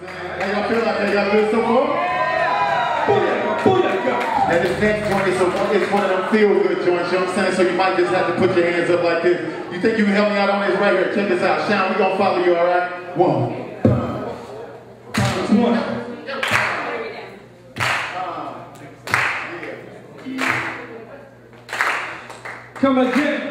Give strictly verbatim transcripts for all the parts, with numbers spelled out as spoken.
How y'all feel like that? Y'all good so far? And this next one is, a, it's one of them feel-good joints, you know what I'm saying? So you might just have to put your hands up like this. You think you can help me out on this right here? Check this out. Sean, we gonna follow you, all right? One. One. Come again.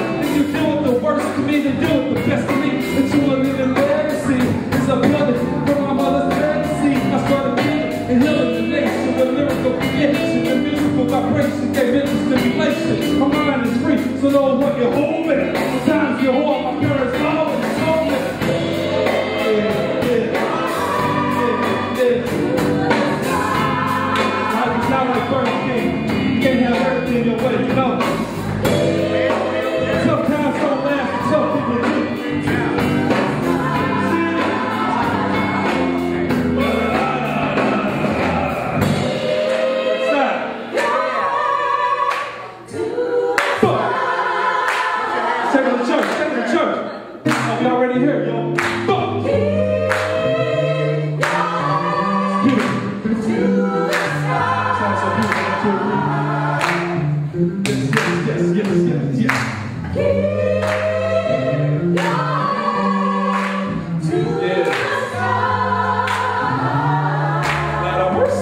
That's the worst to me to do it the best of me. That you will live in legacy. It's a brother.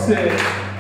set.